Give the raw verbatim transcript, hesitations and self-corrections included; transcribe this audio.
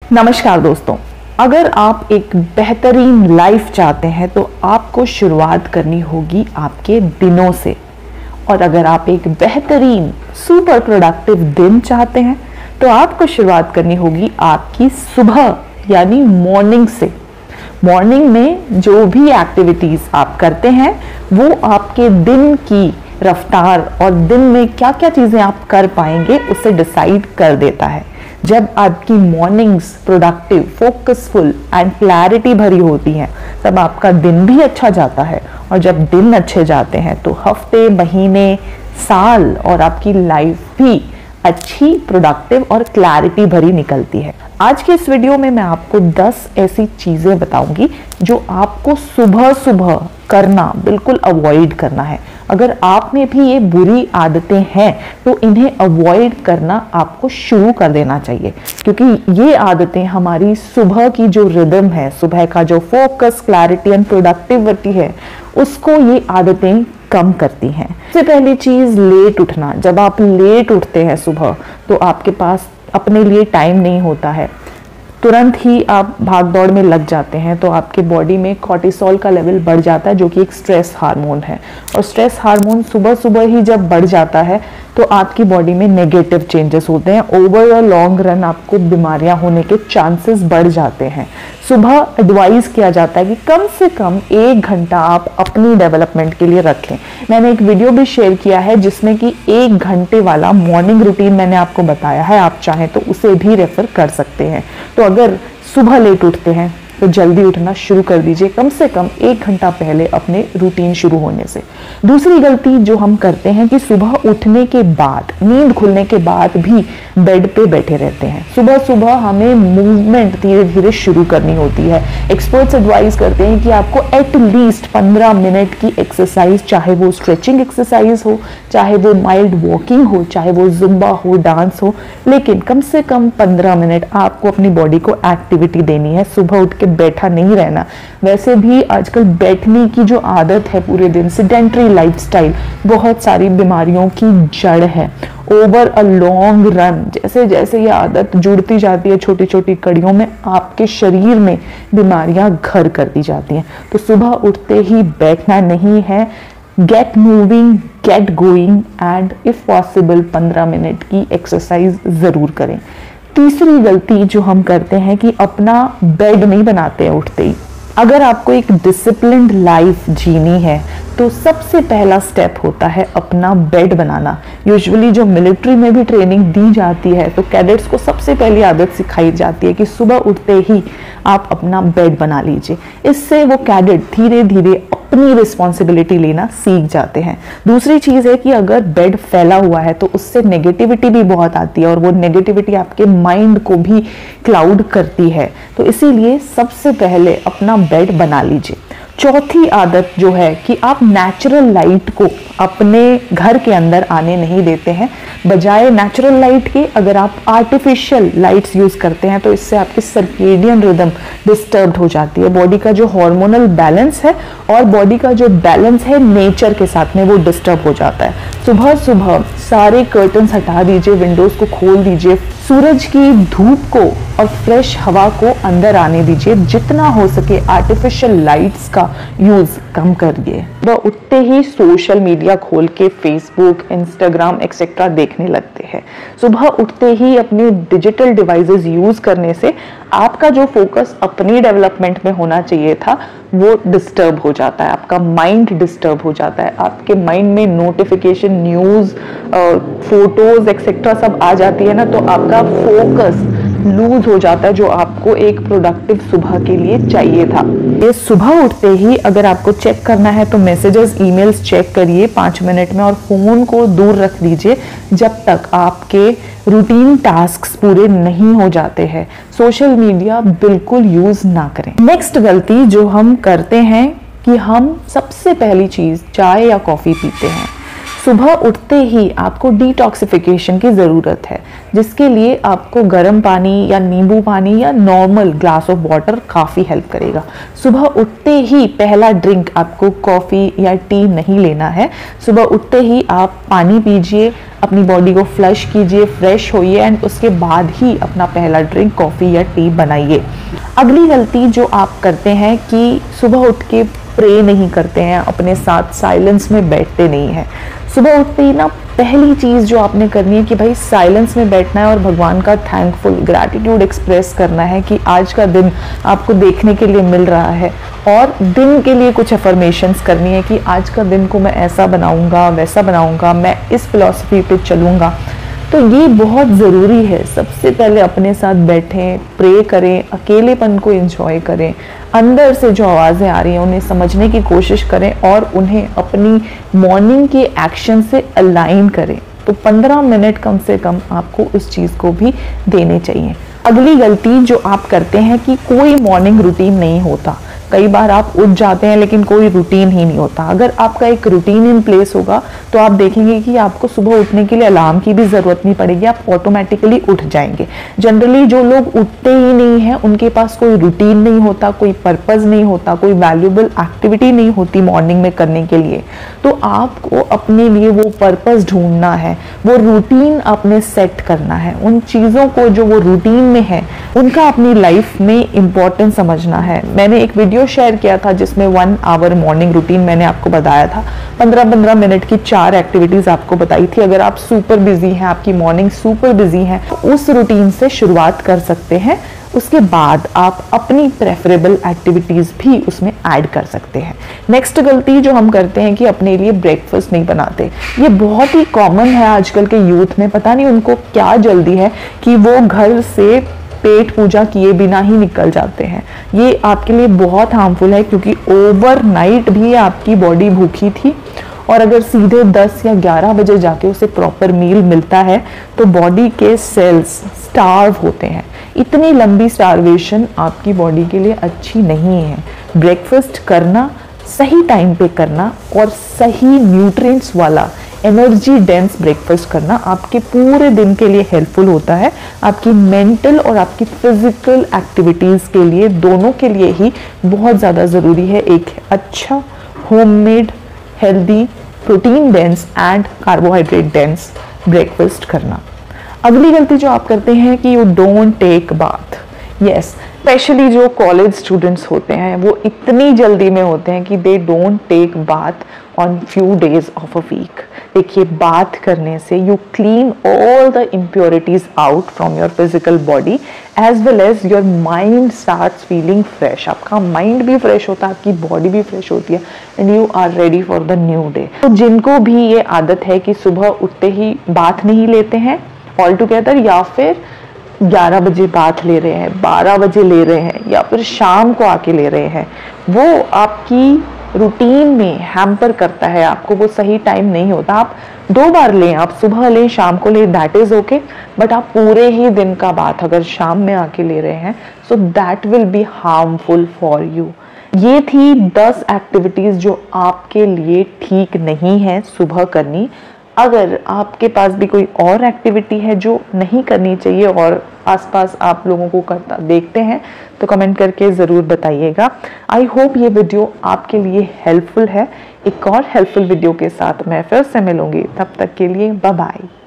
नमस्कार दोस्तों, अगर आप एक बेहतरीन लाइफ चाहते हैं तो आपको शुरुआत करनी होगी आपके दिनों से। और अगर आप एक बेहतरीन सुपर प्रोडक्टिव दिन चाहते हैं तो आपको शुरुआत करनी होगी आपकी सुबह यानी मॉर्निंग से। मॉर्निंग में जो भी एक्टिविटीज़ आप करते हैं वो आपके दिन की रफ्तार और दिन में क्या क्या चीज़ें आप कर पाएंगे उसे डिसाइड कर देता है। जब आपकी mornings productive, focusful and clarity भरी होती हैं तब आपका दिन भी अच्छा जाता है, और जब दिन अच्छे जाते हैं तो हफ्ते, महीने, साल और आपकी लाइफ भी अच्छी, प्रोडक्टिव और क्लैरिटी भरी निकलती है। आज के इस वीडियो में मैं आपको दस ऐसी चीज़ें बताऊंगी जो आपको सुबह सुबह करना बिल्कुल अवॉइड करना है। अगर आप में भी ये बुरी आदतें हैं तो इन्हें अवॉइड करना आपको शुरू कर देना चाहिए, क्योंकि ये आदतें हमारी सुबह की जो रिदम है, सुबह का जो फोकस, क्लैरिटी एंड प्रोडक्टिविटी है, उसको ये आदतें कम करती हैं। सबसे पहली चीज़, लेट उठना। जब आप लेट उठते हैं सुबह तो आपके पास अपने लिए टाइम नहीं होता है, तुरंत ही आप भाग दौड़ में लग जाते हैं तो आपके बॉडी में कॉर्टिसोल का लेवल बढ़ जाता है जो कि एक स्ट्रेस हार्मोन है। और स्ट्रेस हार्मोन सुबह सुबह ही जब बढ़ जाता है तो आपकी बॉडी में नेगेटिव चेंजेस होते हैं। ओवर अ लॉन्ग रन आपको बीमारियां होने के चांसेस बढ़ जाते हैं। सुबह एडवाइस किया जाता है कि कम से कम एक घंटा आप अपनी डेवलपमेंट के लिए रखें। मैंने एक वीडियो भी शेयर किया है जिसमें कि एक घंटे वाला मॉर्निंग रूटीन मैंने आपको बताया है, आप चाहें तो उसे भी रेफर कर सकते हैं। तो अगर सुबह लेट उठते हैं तो जल्दी उठना शुरू कर दीजिए, कम से कम एक घंटा पहले अपने रूटीन शुरू होने से। दूसरी गलती जो हम करते हैं कि सुबह उठने के बाद, नींद खुलने के बाद भी बेड पे बैठे रहते हैं। सुबह सुबह हमें मूवमेंट धीरे धीरे शुरू करनी होती है। एक्सपर्ट्स एडवाइस करते हैं कि आपको एट लीस्ट पंद्रह मिनट की एक्सरसाइज, चाहे वो स्ट्रेचिंग एक्सरसाइज हो, चाहे वो माइल्ड वॉकिंग हो, चाहे वो जुम्बा हो, डांस हो, लेकिन कम से कम पंद्रह मिनट आपको अपनी बॉडी को एक्टिविटी देनी है। सुबह उठ के बैठा नहीं रहना। वैसे भी आजकल बैठने की जो आदत है पूरे दिन, सेडेंटरी लाइफस्टाइल, बहुत सारी बीमारियों की जड़ है। ओवर अ लॉन्ग रन जैसे जैसे ये आदत जुड़ती जाती है छोटी छोटी कड़ियों में, आपके शरीर में बीमारियां घर करती जाती हैं। तो सुबह उठते ही बैठना नहीं है। Get moving, get going and if possible पंद्रह मिनट की एक्सरसाइज जरूर करें। तीसरी गलती जो हम करते हैं कि अपना बेड नहीं बनाते हैं उठते ही। अगर आपको एक डिसिप्लिन्ड लाइफ जीनी है तो सबसे पहला स्टेप होता है अपना बेड बनाना। यूजुअली जो मिलिट्री में भी ट्रेनिंग दी जाती है तो कैडेट्स को सबसे पहली आदत सिखाई जाती है कि सुबह उठते ही आप अपना बेड बना लीजिए। इससे वो कैडेट धीरे धीरे अपनी रिस्पॉन्सिबिलिटी लेना सीख जाते हैं। दूसरी चीज़ है कि अगर बेड फैला हुआ है तो उससे नेगेटिविटी भी बहुत आती है और वो नेगेटिविटी आपके माइंड को भी क्लाउड करती है। तो इसीलिए सबसे पहले अपना बेड बना लीजिए। चौथी आदत जो है कि आप नेचुरल लाइट को अपने घर के अंदर आने नहीं देते हैं। बजाय नेचुरल लाइट के अगर आप आर्टिफिशियल लाइट्स यूज़ करते हैं तो इससे आपकी सर्केडियन रिदम डिस्टर्ब हो जाती है। बॉडी का जो हार्मोनल बैलेंस है और बॉडी का जो बैलेंस है नेचर के साथ में, वो डिस्टर्ब हो जाता है। सुबह सुबह सारे कर्टन्स हटा दीजिए, विंडोज़ को खोल दीजिए, सूरज की धूप को और फ्रेश हवा को अंदर आने दीजिए। जितना हो सके आर्टिफिशियल लाइट्स का यूज़ कम करिए। वह उठते ही सोशल मीडिया खोल के फेसबुक, इंस्टाग्राम एक्सेट्रा देखने लगते हैं। सुबह उठते ही अपने डिजिटल डिवाइसेस यूज़ करने से आपका जो फोकस अपनी डेवलपमेंट में होना चाहिए था वो डिस्टर्ब हो जाता है, आपका माइंड डिस्टर्ब हो जाता है। आपके माइंड में नोटिफिकेशन, न्यूज़, फोटोज एक्सेट्रा सब आ जाती है ना, तो आपका फोकस लूज हो जाता है जो आपको एक प्रोडक्टिव सुबह के लिए चाहिए था। ये सुबह उठते ही अगर आपको चेक करना है तो मैसेजेस, ईमेल्स चेक करिए पाँच मिनट में और फ़ोन को दूर रख दीजिए जब तक आपके रूटीन टास्क्स पूरे नहीं हो जाते हैं। सोशल मीडिया बिल्कुल यूज़ ना करें। नेक्स्ट गलती जो हम करते हैं कि हम सबसे पहली चीज़ चाय या कॉफ़ी पीते हैं। सुबह उठते ही आपको डिटॉक्सिफिकेशन की ज़रूरत है, जिसके लिए आपको गर्म पानी या नींबू पानी या नॉर्मल ग्लास ऑफ वाटर काफ़ी हेल्प करेगा। सुबह उठते ही पहला ड्रिंक आपको कॉफ़ी या टी नहीं लेना है। सुबह उठते ही आप पानी पीजिए, अपनी बॉडी को फ्लश कीजिए, फ्रेश होइए एंड उसके बाद ही अपना पहला ड्रिंक कॉफ़ी या टी बनाइए। अगली गलती जो आप करते हैं कि सुबह उठ के प्रे नहीं करते हैं, अपने साथ साइलेंस में बैठते नहीं हैं। सुबह उठते ही ना पहली चीज़ जो आपने करनी है कि भाई साइलेंस में बैठना है और भगवान का थैंकफुल ग्रैटिट्यूड एक्सप्रेस करना है कि आज का दिन आपको देखने के लिए मिल रहा है, और दिन के लिए कुछ अफर्मेशंस करनी है कि आज का दिन को मैं ऐसा बनाऊंगा, वैसा बनाऊंगा, मैं इस फिलॉसफी पे चलूंगा। तो ये बहुत ज़रूरी है। सबसे पहले अपने साथ बैठें, प्रे करें, अकेलेपन को एंजॉय करें, अंदर से जो आवाज़ें आ रही हैं उन्हें समझने की कोशिश करें और उन्हें अपनी मॉर्निंग के एक्शन से अलाइन करें। तो पंद्रह मिनट कम से कम आपको उस चीज़ को भी देने चाहिए। अगली गलती जो आप करते हैं कि कोई मॉर्निंग रूटीन नहीं होता। कई बार आप उठ जाते हैं लेकिन कोई रूटीन ही नहीं होता। अगर आपका एक रूटीन इन प्लेस होगा तो आप देखेंगे कि आपको सुबह उठने के लिए अलार्म की भी ज़रूरत नहीं पड़ेगी, आप ऑटोमेटिकली उठ जाएंगे। जनरली जो लोग उठते ही नहीं हैं उनके पास कोई रूटीन नहीं होता, कोई पर्पज़ नहीं होता, कोई वैल्यूएबल एक्टिविटी नहीं होती मॉर्निंग में करने के लिए। तो आपको अपने लिए वो पर्पज़ ढूंढना है, वो रूटीन आपने सेट करना है। उन चीज़ों को जो वो रूटीन में है उनका अपनी लाइफ में इम्पोर्टेंस समझना है। मैंने एक वीडियो शेयर किया था जिसमें वन आवर मॉर्निंग रूटीन मैंने आपको बताया था, पंद्रह पंद्रह मिनट की चार एक्टिविटीज आपको बताई थी। अगर आप सुपर बिजी हैं, आपकी मॉर्निंग सुपर बिजी है, तो उस रूटीन से शुरुआत कर सकते हैं। उसके बाद आप अपनी प्रेफरेबल एक्टिविटीज भी उसमें ऐड कर सकते हैं। नेक्स्ट गलती जो हम करते हैं कि अपने लिए ब्रेकफास्ट नहीं बनाते। ये बहुत ही कॉमन है आजकल के यूथ में, पता नहीं उनको क्या जल्दी है कि वो घर से पेट पूजा किए बिना ही निकल जाते हैं। ये आपके लिए बहुत हार्मफुल है क्योंकि ओवरनाइट भी आपकी बॉडी भूखी थी, और अगर सीधे दस या ग्यारह बजे जाके उसे प्रॉपर मील मिलता है तो बॉडी के सेल्स स्टार्व होते हैं। इतनी लंबी स्टार्वेशन आपकी बॉडी के लिए अच्छी नहीं है। ब्रेकफास्ट करना, सही टाइम पे करना और सही न्यूट्रिएंट्स वाला एनर्जी डेंस ब्रेकफास्ट करना आपके पूरे दिन के लिए हेल्पफुल होता है। आपकी मेंटल और आपकी फिजिकल एक्टिविटीज़ के लिए, दोनों के लिए ही बहुत ज़्यादा ज़रूरी है एक अच्छा homemade healthy protein dense and carbohydrate dense breakfast करना। अगली गलती जो आप करते हैं कि you don't take bath. Yes, specially जो कॉलेज स्टूडेंट्स होते हैं वो इतनी जल्दी में होते हैं कि they don't take bath on few days of a week. देखिए, बात करने से you clean all the impurities out from your physical body as well as your mind starts feeling fresh. आपका माइंड भी फ्रेश होता है, आपकी बॉडी भी फ्रेश होती है and you are ready for the new day. तो जिनको भी ये आदत है कि सुबह उठते ही बाथ नहीं लेते हैं ऑल टुगेदर, या फिर ग्यारह बजे बाथ ले रहे हैं, बारह बजे ले रहे हैं, या फिर शाम को आके ले रहे हैं, वो आपकी रूटीन में हैम्पर करता है। आपको वो सही टाइम नहीं होता। आप दो बार लें, आप सुबह लें, शाम को लें, दैट इज ओके, बट आप पूरे ही दिन का बात अगर शाम में आके ले रहे हैं so that will be harmful for you. ये थी दस एक्टिविटीज जो आपके लिए ठीक नहीं है सुबह करनी। अगर आपके पास भी कोई और एक्टिविटी है जो नहीं करनी चाहिए और आसपास आप लोगों को करता देखते हैं तो कमेंट करके ज़रूर बताइएगा। आई होप ये वीडियो आपके लिए हेल्पफुल है। एक और हेल्पफुल वीडियो के साथ मैं फिर से मिलूंगी, तब तक के लिए बाय बाय।